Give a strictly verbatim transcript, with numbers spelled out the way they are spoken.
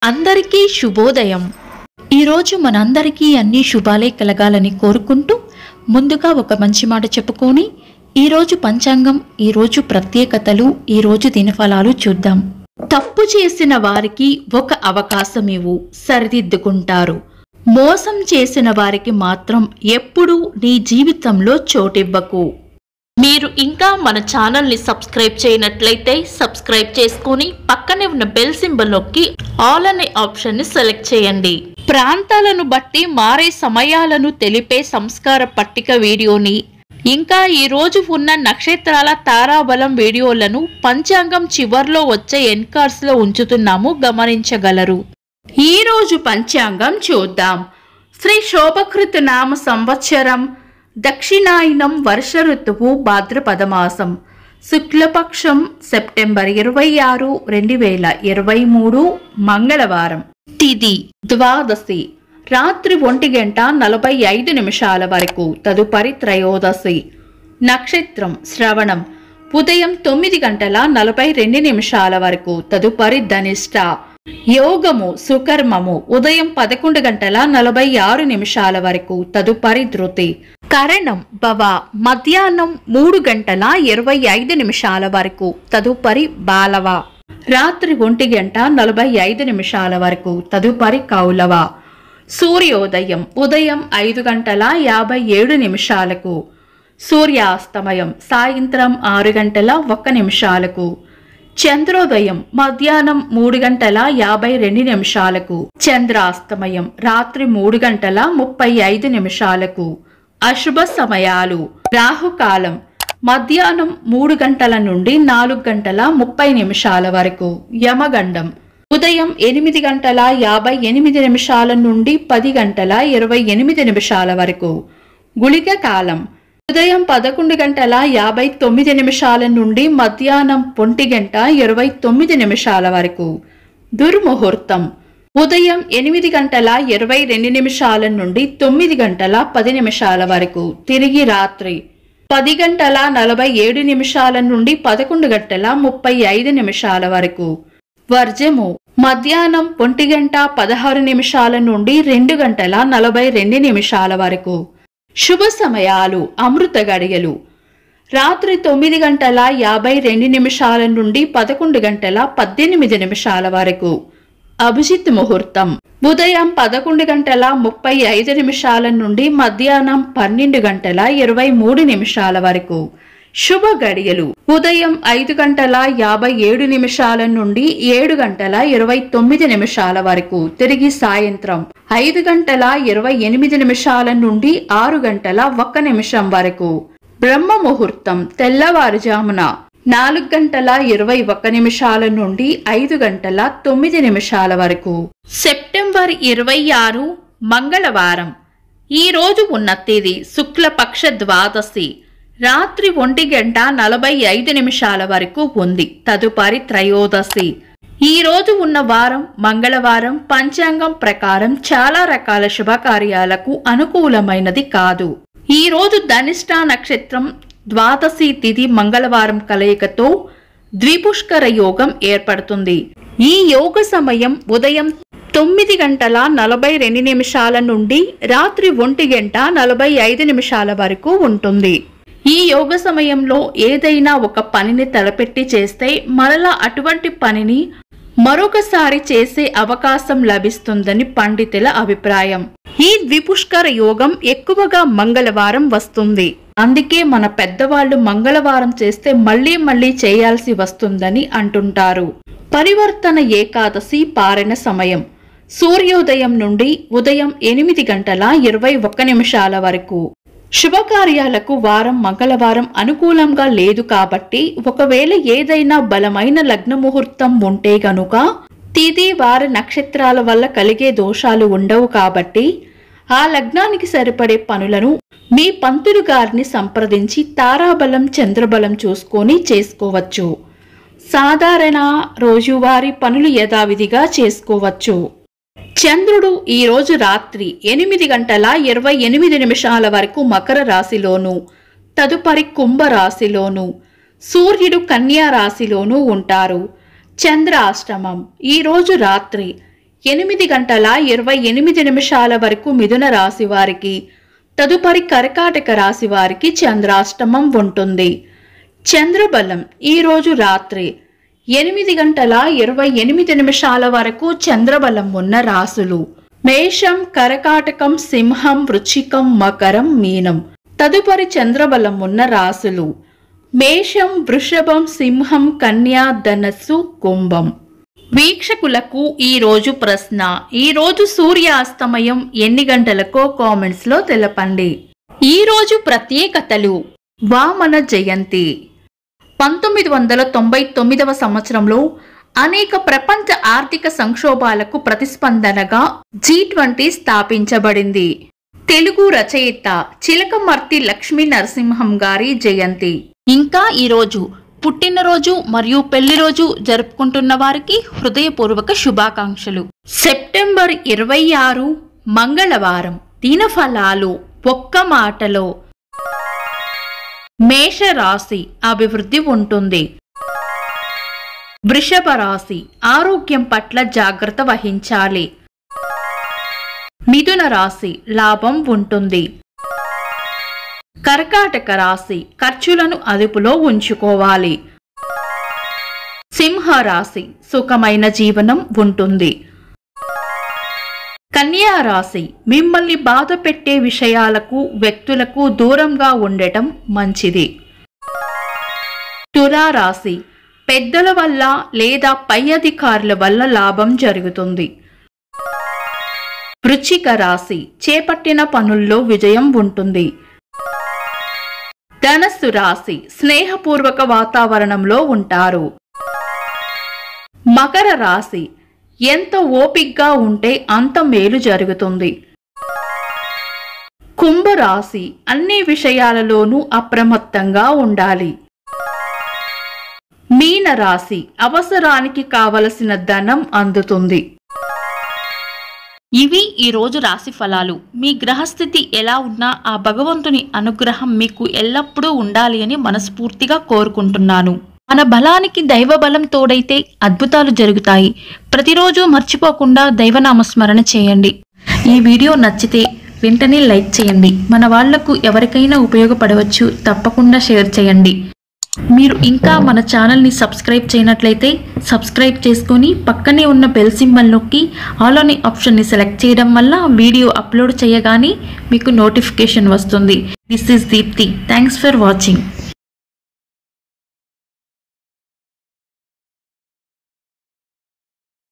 అందరికీ శుభోదయం। ఈరోజు మనందరికీ అన్ని శుభాలే కలగాలని కోరుకుంటూ ముందుగా ఒక మంచి మాట చెప్పుకొని ఈరోజు పంచాంగం, ఈరోజు ప్రత్యేకతలు, ఈరోజు దినఫలాలు చూద్దాం। తప్పు చేసిన వారికి ఒక అవకాశం ఇవ్వు, సరిదిద్దుకుంటారు। మోసం చేసిన వారికి మాత్రం ఎప్పుడూ నీ జీవితంలో చోటివ్వకు। మీరు ఇంకా మన ఛానల్ ని సబ్స్క్రైబ్ చేయనట్లయితే సబ్స్క్రైబ్ చేసుకొని పక్కనే ఉన్న బెల్ సింబల్ నొక్కి ఆల్ అనే ఆప్షన్ ని సెలెక్ట్ చేయండి। ప్రాంతాలను బట్టి మారే సమయాలను తెలిపే సంస్కార పట్టిక వీడియోని, ఇంకా ఈ రోజు ఉన్న నక్షత్రాల తారాబలం వీడియోలను పంచాంగం చివర్లో వచ్చే ఎన్ కార్డ్స్ లో ఉంచుతున్నాము, గమనించగలరు। ఈ రోజు పంచాంగం చూద్దాం। శ్రీ శోభకృత నామ సంవత్సరం, దక్షిణాయనం, వర్ష ఋతువు, భాద్రపద మాసం, శుక్లపక్షం, సెప్టెంబర్ ఇరవై ఆరు రెండు వేల ఇరవై మూడు, మంగళవారం। తిథి ద్వాదశి, రాత్రి ఒంటి గంట నలభై ఐదు నిమిషాల వరకు, తదుపరి త్రయోదశి। నక్షత్రం శ్రవణం, ఉదయం తొమ్మిది గంటల నలభై రెండు నిమిషాల వరకు, తదుపరి ధనిష్ట। యోగము సుకర్మము, ఉదయం పదకొండు గంటల నలభై ఆరు నిమిషాల వరకు, తదుపరి ధృతి। కరణం భవ, మధ్యాహ్నం మూడు గంటల ఇరవై ఐదు నిమిషాల వరకు, తదుపరి బాలవ। రాత్రి ఒంటి గంట నలభై ఐదు నిమిషాల వరకు, తదుపరి కౌలవ। సూర్యోదయం ఉదయం ఐదు గంటల యాభై ఏడు నిమిషాలకు, సూర్యాస్తమయం సాయంత్రం ఆరు గంటల ఒక్క నిమిషాలకు, చంద్రోదయం మధ్యాహ్నం మూడు గంటల యాభై రెండు నిమిషాలకు, చంద్రాస్తమయం రాత్రి మూడు గంటల ముప్పై ఐదు నిమిషాలకు। అశుభ సమయాలు, రాహుకాలం మధ్యాహ్నం మూడు గంటల నుండి నాలుగు గంటల ముప్పై నిమిషాల వరకు, యమగండం ఉదయం ఎనిమిది గంటల యాభై ఎనిమిది నిమిషాల నుండి పది గంటల ఇరవై ఎనిమిది నిమిషాల వరకు, గుళిక కాలం ఉదయం పదకొండు గంటల యాభై తొమ్మిది నిమిషాల నుండి మధ్యాహ్నం ఒంటి గంట ఇరవై తొమ్మిది నిమిషాల వరకు, దుర్ముహూర్తం ఉదయం ఎనిమిది గంటల ఇరవై రెండు నిమిషాల నుండి తొమ్మిది గంటల పది నిమిషాల వరకు, తిరిగి రాత్రి పది గంటల నలభై ఏడు నిమిషాల నుండి పదకొండు గంటల ముప్పై ఐదు నిమిషాల వరకు, వర్జము మధ్యాహ్నం ఒంటి గంట పదహారు నిమిషాల నుండి రెండు గంటల నలభై రెండు నిమిషాల వరకు। శుభ సమయాలు, అమృత గడియలు రాత్రి తొమ్మిది గంటల యాభై రెండు నిమిషాల నుండి పదకొండు గంటల పద్దెనిమిది నిమిషాల వరకు, అభిజిత్ ముహూర్తం ఉదయం పదకొండు గంటల ముప్పై ఐదు నిమిషాల నుండి మధ్యాహ్నం పన్నెండు గంటల ఇరవై మూడు నిమిషాల వరకు। శుభ గడియలు ఉదయం ఐదు గంటల యాభై ఏడు నిమిషాల నుండి ఏడు గంటల ఇరవై తొమ్మిది నిమిషాల వరకు, తిరిగి సాయంత్రం ఐదు గంటల ఇరవై ఎనిమిది నిమిషాల నుండి ఆరు గంటల ఒక్క నిమిషం వరకు। బ్రహ్మ ముహూర్తం తెల్లవారుజామున నాలుగు గంటల ఇరవై ఒక్క నిమిషాల నుండి ఐదు గంటల తొమ్మిది నిమిషాల వరకు। సెప్టెంబర్ ఇరవై ఆరు మంగళవారం। ఈ రోజు ఉన్న తేదీ శుక్లపక్ష ద్వాదశి, రాత్రి ఒంటి గంట నలభై ఐదు నిమిషాల వరకు ఉంది, తదుపరి త్రయోదశి। ఈ రోజు ఉన్న వారం మంగళవారం। పంచాంగం ప్రకారం చాలా రకాల శుభకార్యాలకు అనుకూలమైనది కాదు। ఈ రోజు ధనిష్ట నక్షత్రం, ద్వాదశి తిథి మంగళవారం కలయికతో ద్విపుష్కర యోగం ఏర్పడుతుంది। ఈ యోగ సమయం ఉదయం తొమ్మిది గంటల నలభై రెండు నిమిషాల నుండి రాత్రి ఒంటి గంట నలభై ఐదు నిమిషాల వరకు ఉంటుంది। ఈ యోగ సమయంలో ఏదైనా ఒక పనిని తలపెట్టి చేస్తే మరలా అటువంటి పనిని మరొకసారి చేసే అవకాశం లభిస్తుందని పండితుల అభిప్రాయం। ఈ ద్విపుష్కర యోగం ఎక్కువగా మంగళవారం వస్తుంది, అందుకే మన పెద్దవాళ్ళు మంగళవారం చేస్తే మళ్లీ మళ్లీ చేయాల్సి వస్తుందని అంటుంటారు। పరివర్తన ఏకాదశి పారణ సమయం సూర్యోదయం నుండి ఉదయం ఎనిమిది గంటల ఇరవై ఒక్క నిమిషాల వరకు। శుభకార్యాలకు వారం మంగళవారం అనుకూలంగా లేదు కాబట్టి ఒకవేళ ఏదైనా బలమైన లగ్న ముహూర్తం ఉంటే గనుక తిథి వార నక్షత్రాల వల్ల కలిగే దోషాలు ఉండవు కాబట్టి ఆ లగ్నానికి సరిపడే పనులను మీ పంతులు గారిని సంప్రదించి తారాబలం చంద్రబలం చూసుకొని చేసుకోవచ్చు। సాధారణ రోజువారీ పనులు యథావిధిగా చేసుకోవచ్చు। చంద్రుడు ఈ రోజు రాత్రి ఎనిమిది గంటల ఇరవై ఎనిమిది నిమిషాల వరకు మకర రాశిలోను, తదుపరి కుంభ రాశిలోను, సూర్యుడు కన్యా రాశిలోనూ ఉంటారు। చంద్రాష్టమం ఈ రోజు రాత్రి ఎనిమిది గంటల ఇరవై ఎనిమిది నిమిషాల వరకు మిథున రాశి వారికి, తదుపరి కర్కాటక రాశి వారికి చంద్రాష్టమం ఉంటుంది. చంద్రబలం ఈరోజు రాత్రి ఎనిమిది గంటల ఇరవై ఎనిమిది నిమిషాల వరకు చంద్రబలం ఉన్న రాశులు మేషం, కర్కాటకం, సింహం, వృశ్చికం, మకరం, మీనం. తదుపరి చంద్రబలం ఉన్న రాశులు మేషం, వృషభం, సింహం, కన్య, ధనస్సు, కుంభం. వీక్షకులకు ఈ రోజు ప్రశ్న: ఈ రోజు సూర్యాస్తమయం ఎన్ని గంటలకో కామెంట్స్ లో తెలపండి. ఈ రోజు ప్రత్యేకతలు: వామన జయంతి. పంతొమ్మిది వందల తొంభై తొమ్మిదవ సంవత్సరంలో అనేక ప్రపంచ ఆర్థిక సంక్షోభాలకు ప్రతిస్పందనగా జీ ట్వంటీ స్థాపించబడింది. తెలుగు రచయిత చిలకమర్తి లక్ష్మీ నరసింహం గారి జయంతి. ఇంకా ఈరోజు పుట్టినరోజు మరియు పెళ్లిరోజు జరుపుకుంటున్న వారికి హృదయపూర్వక శుభాకాంక్షలు. సెప్టెంబర్ ఇరవై ఆరు మంగళవారం. దినఫలాలు ఒక్క మాటలో: మేషరాశి అభివృద్ధి ఉంటుంది. వృషభ రాశి ఆరోగ్యం పట్ల జాగ్రత్త వహించాలి. మిథున రాశి లాభం ఉంటుంది. కర్కాటక రాశి ఖర్చులను అదుపులో ఉంచుకోవాలి. సింహ రాశి సుఖమైన జీవనం ఉంటుంది. కన్యా రాశి మిమ్మల్ని బాధ పెట్టే విషయాలకు, వ్యక్తులకు దూరంగా ఉండటం మంచిది. తులా రాశి పెద్దల వల్ల లేదా పై అధికారుల వల్ల లాభం జరుగుతుంది. వృశ్చిక రాశి చేపట్టిన పనుల్లో విజయం ఉంటుంది. ధనస్సు రాశి స్నేహపూర్వక వాతావరణంలో ఉంటారు. మకర రాశి ఎంత ఓపిగ్గా ఉంటే అంత మేలు జరుగుతుంది. కుంభరాశి అన్ని విషయాలలోనూ అప్రమత్తంగా ఉండాలి. మీన రాశి అవసరానికి కావలసిన ధనం అందుతుంది. ఇవి ఈ రోజు రాశి ఫలాలు. మీ గ్రహస్థితి ఎలా ఉన్నా ఆ భగవంతుని అనుగ్రహం మీకు ఎల్లప్పుడూ ఉండాలి అని మనస్ఫూర్తిగా కోరుకుంటున్నాను. మన బలానికి దైవ బలం తోడైతే అద్భుతాలు జరుగుతాయి. ప్రతిరోజు మర్చిపోకుండా దైవనామస్మరణ చేయండి. ఈ వీడియో నచ్చితే వెంటనే లైక్ చేయండి. మన వాళ్లకు ఎవరికైనా ఉపయోగపడవచ్చు. తప్పకుండా షేర్ చేయండి. మీరు ఇంకా మన ఛానల్ని సబ్స్క్రైబ్ చేయనట్లయితే సబ్స్క్రైబ్ చేసుకొని పక్కనే ఉన్న బెల్ సింబల్ నొక్కి ఆల్ అనే ఆప్షన్ని సెలెక్ట్ చేయడం వల్ల వీడియో అప్లోడ్ చేయగానే మీకు నోటిఫికేషన్ వస్తుంది. This is Deepthi. Thanks for watching.